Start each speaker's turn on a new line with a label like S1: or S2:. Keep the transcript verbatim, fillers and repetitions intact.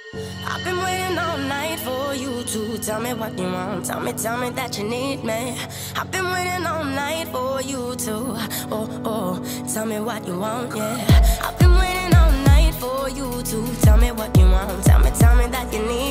S1: I've been waiting all night for you to tell me what you want. Tell me, tell me that you need me. I've been waiting all night for you to, oh, oh, tell me what you want, yeah. I've been waiting all night for you to tell me what you want. Tell me, tell me that you need